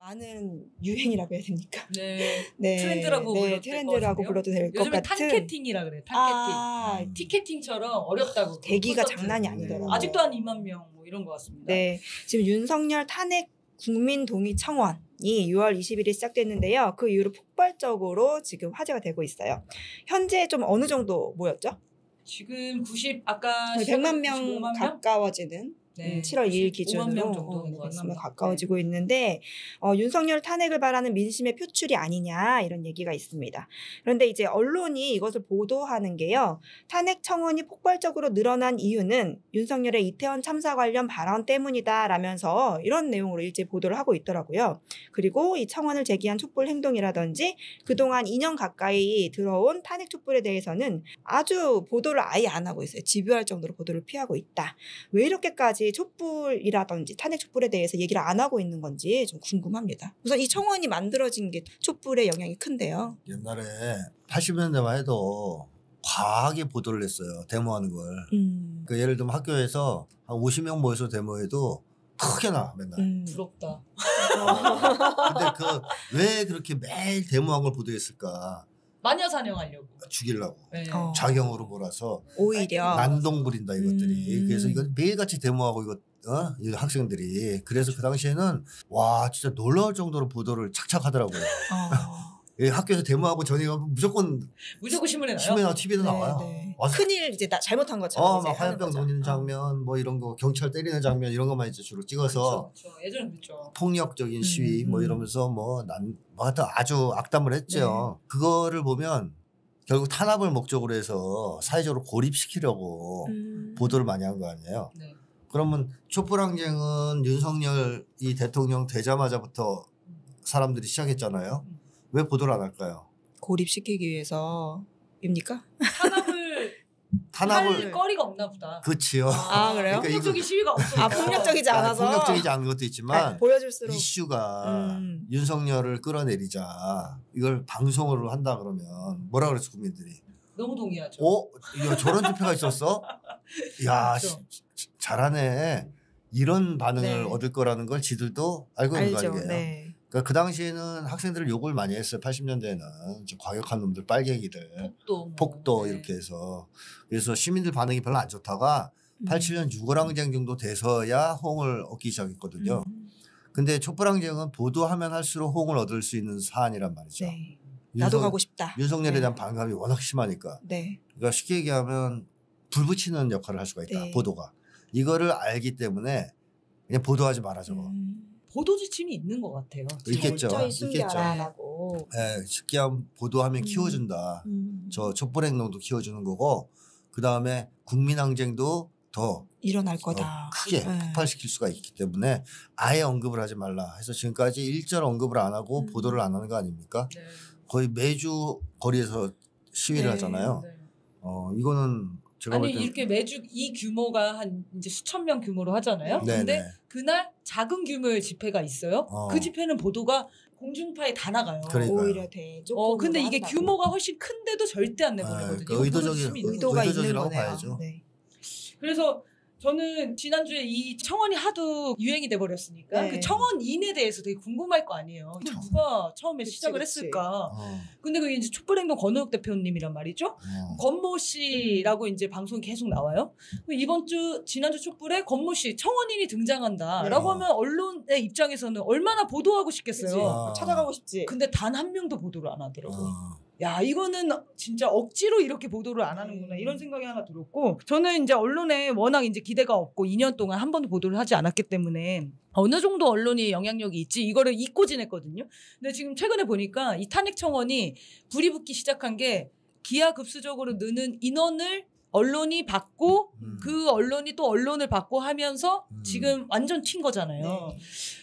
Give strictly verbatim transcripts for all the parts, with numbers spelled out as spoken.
많은 유행이라고 해야 됩니까? 네. 네. 트렌드라고 네, 불러도 트렌드라고 불러도 될 것 요즘에 같은. 탄캐팅이라 그래. 탄캐팅. 아, 음. 티켓팅처럼 어렵다고. 대기가 콘서트. 장난이 아니더라고요. 아직도 한 이만 명 뭐 이런 것 같습니다. 네. 지금 윤석열 탄핵 국민동의 청원이 유월 이십일일 시작됐는데요. 그 이후로 폭발적으로 지금 화제가 되고 있어요. 현재 좀 어느 정도 모였죠? 지금 구십 아까 백만 명 구십오만 명? 가까워지는 네, 음, 칠월 이일 구십오만 명 기준으로 정도 어, 된것 백만 명 같습니다. 가까워지고 있는데 어, 윤석열 탄핵을 바라는 민심의 표출이 아니냐 이런 얘기가 있습니다. 그런데 이제 언론이 이것을 보도하는 게요. 탄핵 청원이 폭발적으로 늘어난 이유는 윤석열의 이태원 참사 관련 발언 때문이다라면서 이런 내용으로 일제 보도를 하고 있더라고요. 그리고 이 청원을 제기한 촛불 행동이라든지 그동안 이 년 가까이 들어온 탄핵 촛불에 대해서는 아주 보도를 아예 안 하고 있어요. 집요할 정도로 보도를 피하고 있다. 왜 이렇게까지 촛불이라든지 탄핵 촛불에 대해서 얘기를 안 하고 있는 건지 좀 궁금합니다. 우선 이 청원이 만들어진 게 촛불의 영향이 큰데요. 옛날에 팔십 년대만 해도 과하게 보도를 했어요. 데모하는 걸. 음. 그 예를 들면 학교에서 한 오십 명 모여서 데모해도 크게 나 맨날. 음. 부럽다. 어. 근데 그 왜 그렇게 매일 데모한 걸 보도했을까? 마녀 사냥하려고. 죽이려고. 네. 어. 자경으로 몰아서 오히려 난동 부린다 이것들이. 음. 그래서 이건 매일같이 데모하고 이거 어? 이 학생들이. 그래서 그 당시에는 와 진짜 놀라울 정도로 보도를 착착 하더라고요. 어. 예, 학교에서 데모하고 저녁에 가면 무조건 무조건 신문에 나요. 신문이나 티비에도 네, 나와요. 네. 와서 큰일 이제 나, 잘못한 것처럼 어, 이제 막 화염병 하는 던지는 거죠. 장면, 뭐 이런 거, 경찰 때리는 장면 이런 것만 이제 주로 찍어서 그렇죠. 그렇죠. 예전에 그랬죠. 폭력적인 시위 음, 뭐 음. 이러면서 뭐 난, 뭐 하여튼 아주 악담을 했죠. 그거를 보면 결국 탄압을 목적으로 해서 사회적으로 고립시키려고 음. 보도를 많이 한 거 아니에요. 네. 그러면 촛불항쟁은 윤석열 이 대통령 되자마자부터 사람들이 시작했잖아요. 음. 왜 보도를 안 할까요? 고립시키기 위해서입니까? 탄압을 탄압을 할 거리가 없나 보다. 그치요. 아, 그래요? 그러니까 폭력적인 시위가 없어. 아, 폭력적이지 아, 않아서 폭력적이지 않은 것도 있지만 아, 보여줄수록 이슈가 음. 윤석열을 끌어내리자 이걸 방송으로 한다 그러면 뭐라 그랬어 국민들이? 너무 동의하죠. 어? 이거 저런 투표가 있었어? 야 그렇죠. 시- 잘하네. 이런 반응을 네. 얻을 거라는 걸 지들도 알고 있는 거 알죠. 아니에요. 네. 그러니까 그 당시에는 학생들을 욕을 많이 했어요. 팔십 년대에는 좀 과격한 놈들, 빨갱이들, 폭도. 뭐. 폭도 네. 이렇게 해서 그래서 시민들 반응이 별로 안 좋다가 음. 팔십칠 년 유월항쟁 정도 돼서야 호응을 얻기 시작했거든요. 음. 근데 촛불항쟁은 보도하면 할수록 호응을 얻을 수 있는 사안이란 말이죠. 네. 나도 윤석- 가고 싶다. 윤석열에 네. 대한 반감이 워낙 심하니까. 네. 그러니까 쉽게 얘기하면 불 붙이는 역할을 할 수가 있다. 네. 보도가. 이거를 알기 때문에 그냥 보도하지 마라 저거. 음. 보도 지침이 있는 것 같아요. 있겠죠. 철저히 있겠죠. 숨겨라라고. 예, 쉽게 하면 보도하면 음. 키워준다. 음. 저 촛불행동도 키워주는 거고 그 다음에 국민항쟁도 더 일어날 더 거다. 크게 네. 폭발시킬 수가 있기 때문에 아예 언급을 하지 말라 해서 지금까지 일절 언급을 안 하고 음. 보도를 안 하는 거 아닙니까? 네. 거의 매주 거리에서 시위를 네. 하잖아요. 네. 어 이거는 제가 아니 볼 때는 이렇게 매주 이 규모가 한 이제 수천 명 규모로 하잖아요. 네네. 근데 그날 작은 규모의 집회가 있어요. 어. 그 집회는 보도가 공중파에 다 나가요. 그러니까요. 오히려 대조. 어 근데 이게 규모가 훨씬 큰데도 절대 안 내보내거든요. 그 이거 보도 의도적인- 지침이 있는 의도가 있는 의도적이라고 거네요. 봐야죠. 네. 그래서 저는 지난주에 이 청원이 하도 유행이 돼버렸으니까 네. 그 청원인에 대해서 되게 궁금할 거 아니에요. 이거 청- 누가 처음에 그치, 시작을 그치. 했을까. 어, 근데 그게 이제 촛불행동 권은욱 대표님이란 말이죠. 어. 권모 씨라고 이제 방송이 계속 나와요. 이번 주 지난주 촛불에 권모 씨 청원인이 등장한다라고 네. 하면 언론의 입장에서는 얼마나 보도하고 싶겠어요. 그치. 아. 찾아가고 싶지. 근데 단 한 명도 보도를 안 하더라고요. 어. 야 이거는 진짜 억지로 이렇게 보도를 안 하는구나 음. 이런 생각이 하나 들었고 저는 이제 언론에 워낙 이제 기대가 없고 이 년 동안 한 번도 보도를 하지 않았기 때문에 어느 정도 언론이 영향력이 있지 이거를 잊고 지냈거든요. 근데 지금 최근에 보니까 이 탄핵 청원이 불이 붙기 시작한 게 기하급수적으로 느는 인원을 언론이 받고 음. 그 언론이 또 언론을 받고 하면서 음. 지금 완전 튄 거잖아요. 네.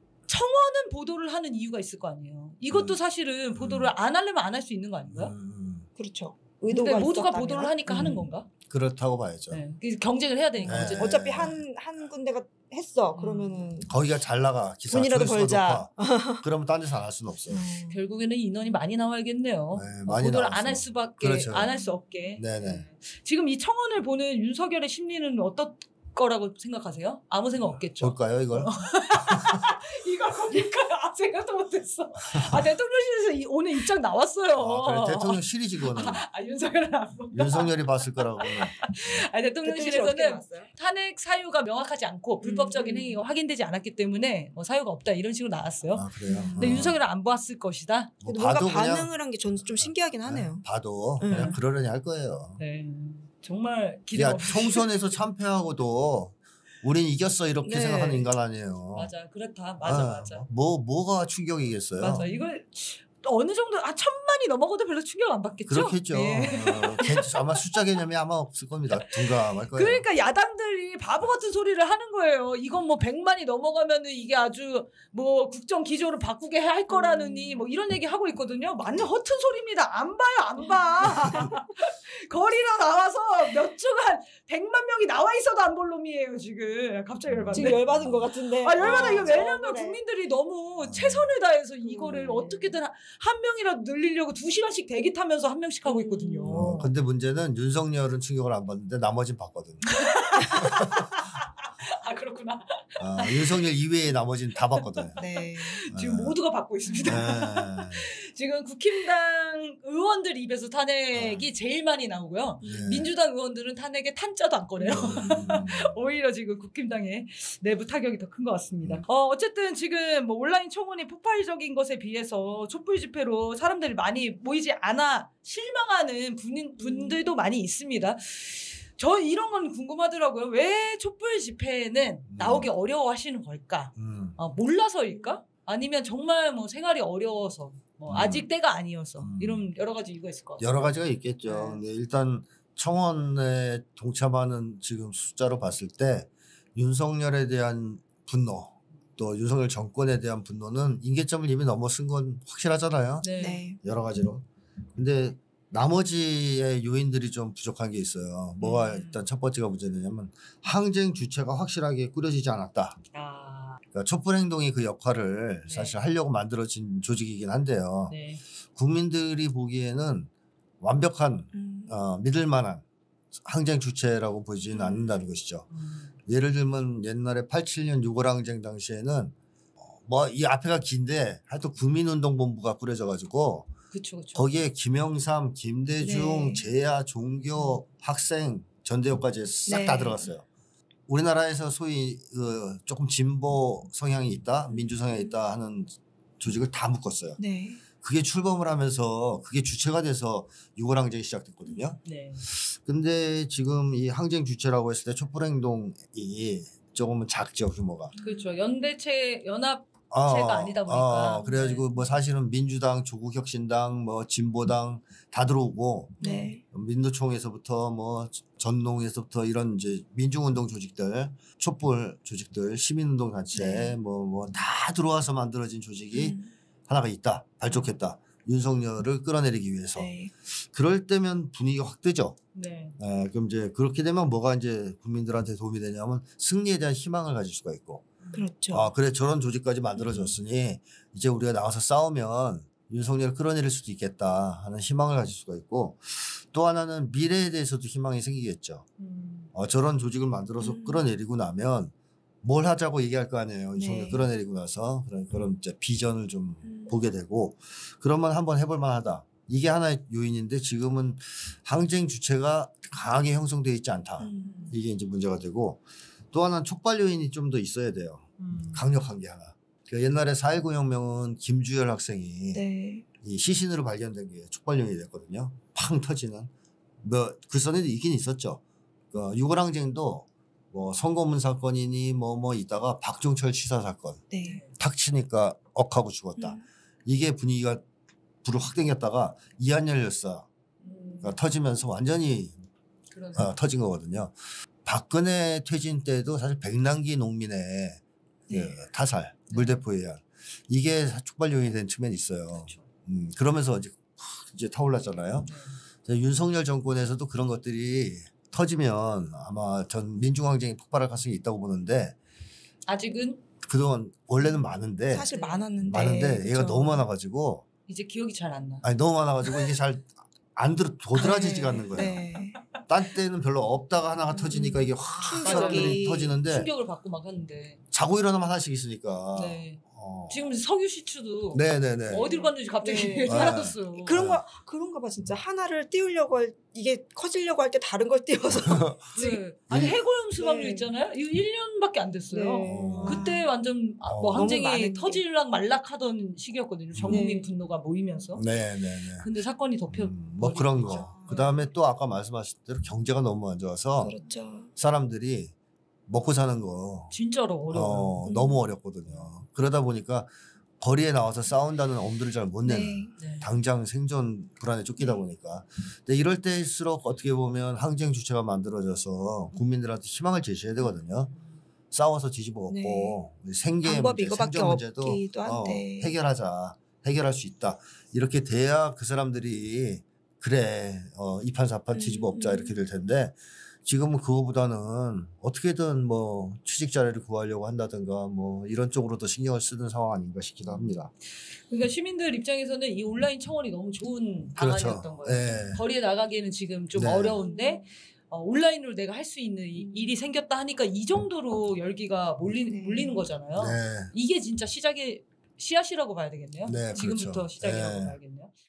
청원은 보도를 하는 이유가 있을 거 아니에요. 이것도 음. 사실은 보도를 안 하려면 안 할 수 있는 거 아닌가요? 음, 그렇죠. 근데 의도가 모두가 있었다면. 보도를 하니까 하는 음. 건가? 그렇다고 봐야죠. 네. 그래서 경쟁을 해야 되니까 네. 어쨌든. 어차피 한 한 군데가 했어. 음. 그러면은 거기가 잘 나가 기사 돈이라도 조회수가 벌자. 높아. 그러면 딴 데서 안 할 수는 없어요. 음. 결국에는 인원이 많이 나와야겠네요. 네, 어, 많이 보도를 나와서. 안 할 수밖에 그렇죠. 안 할 수 없게. 네네. 지금 이 청원을 보는 윤석열의 심리는 어떨 거라고 생각하세요? 아무 생각 없겠죠. 볼까요 이걸? 이걸 보니까 생각도 못했어. 아 대통령실에서 이, 오늘 입장 나왔어요. 아, 그래, 대통령실이지 그거는. 아 윤석열은 안 본다. 윤석열이 봤을 거라고. 아 대통령실에서는 나왔어요? 탄핵 사유가 명확하지 않고 불법적인 음. 행위가 확인되지 않았기 때문에 뭐 사유가 없다 이런 식으로 나왔어요. 아 그래요. 근데 어. 윤석열은 안 봤을 것이다. 뭐 뭔가 봐도 그냥 반응을 한 게 저는 좀 신기하긴 하네요. 네, 봐도 음. 그냥 그러려니 할 거예요. 네, 정말 기대 야 없이. 총선에서 참패하고도 우린 이겼어 이렇게 네. 생각하는 인간 아니에요. 맞아, 그렇다. 맞아, 아, 맞아. 뭐 뭐가 충격이겠어요. 맞아. 이걸 어느 정도 아 천만이 넘어가도 별로 충격 안 받겠죠? 그렇겠죠. 네. 어, 개- 아마 숫자 개념이 아마 없을 겁니다. 둔감할 거예요. 그러니까 야당들이 바보 같은 소리를 하는 거예요. 이건 뭐 백만이 넘어가면은 이게 아주 뭐 국정 기조를 바꾸게 할 거라느니 뭐 이런 얘기 하고 있거든요. 맞는 허튼 소리입니다. 안 봐요, 안 봐. 거리로 나와서 몇 주간 백만 명이 나와 있어도 안 볼 놈이에요 지금. 갑자기 열받네. 지금 열받은 것 같은데. 아 열받아. 이거 어, 왜냐면 억울해. 국민들이 너무 최선을 다해서 이거를 음. 어떻게든 한- 한 명이라도 늘리려고 두 시간씩 대기 타면서 한 명씩 하고 있거든요. 어, 근데 문제는 윤석열은 충격을 안 받는데 나머진 받거든. 아 그렇구나. 아, 윤석열 이외에 나머지는 다 받거든. 네. 지금 네. 모두가 받고 있습니다. 네. 지금 국힘당 의원들 입에서 탄핵이 제일 많이 나오고요. 네. 민주당 의원들은 탄핵에 탄자도 안 꺼내요. 음, 오히려 지금 국힘당의 내부 타격이 더 큰 것 같습니다. 음. 어, 어쨌든 지금 뭐 온라인 청원이 폭발적인 것에 비해서 촛불 집회로 사람들이 많이 모이지 않아 실망하는 분, 분들도 많이 있습니다. 저 이런 건 궁금하더라고요. 왜 촛불 집회는 나오기 어려워하시는 걸까? 음. 아, 몰라서일까? 아니면 정말 뭐 생활이 어려워서 뭐 음. 아직 때가 아니어서 음. 이런 여러 가지 이유가 있을 것 같아요. 여러 가지가 있겠죠. 네. 근데 일단 청원에 동참하는 지금 숫자로 봤을 때 윤석열에 대한 분노 또 윤석열 정권에 대한 분노는 임계점을 이미 넘어선 건 확실하잖아요. 네. 네. 여러 가지로. 근데 나머지의 요인들이 좀 부족한 게 있어요. 뭐가 음. 일단 첫 번째가 문제냐면 항쟁 주체가 확실하게 꾸려지지 않았다. 아, 그러니까 촛불행동이 그 역할을 네. 사실 하려고 만들어진 조직이긴 한데요. 네. 국민들이 보기에는 완벽한 음. 어, 믿을 만한 항쟁 주체라고 보지는 음. 않는다는 것이죠. 음. 예를 들면 옛날에 팔십칠 년 유월 항쟁 당시에는 뭐 이 앞에가 긴데 하여튼 국민운동본부가 꾸려져 가지고 그쵸, 그쵸. 거기에 김영삼, 김대중, 네. 제야, 종교, 학생, 전대협까지 싹 다 네. 들어갔어요. 우리나라에서 소위 그 조금 진보 성향이 있다, 민주 성향이 있다 하는 조직을 다 묶었어요. 네. 그게 출범을 하면서 그게 주체가 돼서 유월 항쟁이 시작됐거든요. 네. 근데 지금 이 항쟁 주체라고 했을 때 촛불행동이 조금은 작죠, 규모가. 그렇죠. 연대체 연합 어, 체가 아니다 보니까. 어, 그래가지고 네. 뭐 사실은 민주당, 조국혁신당, 뭐 진보당 다 들어오고 네. 민노총에서부터 뭐 전농에서부터 이런 이제 민중운동 조직들, 촛불 조직들, 시민운동 단체 네. 뭐 뭐 다 들어와서 만들어진 조직이 음. 하나가 있다. 발족했다. 윤석열을 끌어내리기 위해서. 네. 그럴 때면 분위기가 확 뜨죠. 네. 예, 그럼 이제 그렇게 되면 뭐가 이제 국민들한테 도움이 되냐면 승리에 대한 희망을 가질 수가 있고. 그렇죠. 아, 그래 저런 조직까지 만들어졌으니 이제 우리가 나와서 싸우면 윤석열을 끌어내릴 수도 있겠다 하는 희망을 가질 수가 있고 또 하나는 미래에 대해서도 희망이 생기겠죠. 음. 어, 저런 조직을 만들어서 음. 끌어내리고 나면 뭘 하자고 얘기할 거 아니에요. 윤석열 네. 끌어내리고 나서 그런 그런 이제 비전을 좀 음. 보게 되고 그러면 한번 해볼 만하다. 이게 하나의 요인인데 지금은 항쟁 주체가 강하게 형성되어 있지 않다. 음. 이게 이제 문제가 되고 또 하나는 촉발 요인이 좀 더 있어야 돼요. 음. 강력한 게 하나. 그러니까 옛날에 사 일구 혁명은 김주열 학생이 네. 이 시신으로 발견된 게 촉발 요인이 됐거든요. 팡 터지는. 뭐 그 전에도 있긴 있었죠. 그러니까 유월 항쟁도 뭐 선거문 사건이니 뭐뭐 뭐 있다가 박종철 치사 사건 네. 탁 치니까 억하고 죽었다. 음. 이게 분위기가 불을 확 당겼다가 이한열 열사가 음. 터지면서 완전히 그러네. 어, 터진 거거든요. 박근혜 퇴진 때도 사실 백남기 농민의 네. 그 타살, 물대포 해야 이게 촉발 요인이 된 측면이 있어요. 그렇죠. 음, 그러면서 이제 확 이제 타올랐잖아요. 네. 그래서 윤석열 정권에서도 그런 것들이 터지면 아마 전 민중항쟁이 폭발할 가능성이 있다고 보는데 아직은 그동안 원래는 많은데 사실 많았는데. 많은데 얘가 그쵸. 너무 많아가지고 이제 기억이 잘 안 나. 아니 너무 많아가지고 이게 잘 안 들어 도드라지지가 네. 않는 거예요. 네. 딴 때는 별로 없다가 하나가 음. 터지니까 이게 확 충격이. 사람들이 터지는데 충격을 받고 막 하는데. 자고 일어나면 하나씩 있으니까 네. 어, 어. 지금 석유 시추도 네네네. 어디로 갔는지 갑자기 네. 사라졌어요. 그런 거 그런가 봐 진짜 하나를 띄우려고 할 이게 커지려고 할 때 다른 걸 띄워서 네. 아니 해고용 수방류 네. 있잖아요. 이거 일 년밖에 안 됐어요. 네. 그때 완전 아, 뭐 어. 항쟁이 너무 많은 터질락 말락하던 시기였거든요. 전 국민 네. 분노가 모이면서. 네네네. 근데 사건이 덮여. 음, 뭐 그런 버리죠. 거. 그 다음에 또 아까 말씀하신 대로 경제가 너무 안 좋아서 그렇죠. 사람들이 먹고 사는 거 진짜로 어려워요. 어, 음. 너무 어렵거든요. 그러다 보니까 거리에 나와서 싸운다는 엄두를 잘 못 내는 네. 네. 당장 생존 불안에 쫓기다 보니까. 근데 이럴 때일수록 어떻게 보면 항쟁 주체가 만들어져서 국민들한테 희망을 제시해야 되거든요. 싸워서 뒤집어 엎고 생계의 방법이 문제, 이거밖에 생존 문제도 없기도 어, 한데. 해결하자. 해결할 수 있다. 이렇게 돼야 그 사람들이 그래 어, 이판사판 뒤집어 엎자 음, 이렇게 될 텐데 지금은 그거보다는 어떻게든 뭐 취직 자리를 구하려고 한다든가 뭐 이런 쪽으로 더 신경을 쓰는 상황 아닌가 싶기도 합니다. 그러니까 시민들 입장에서는 이 온라인 청원이 너무 좋은 방안이었던 그렇죠. 거예요. 예. 거리에 나가기에는 지금 좀 네. 어려운데 어, 온라인으로 내가 할 수 있는 이- 일이 생겼다 하니까 이 정도로 열기가 몰리, 네. 몰리는 거잖아요. 네. 이게 진짜 시작의 씨앗이라고 봐야 되겠네요. 네, 지금부터 그렇죠. 시작이라고 네. 봐야겠네요.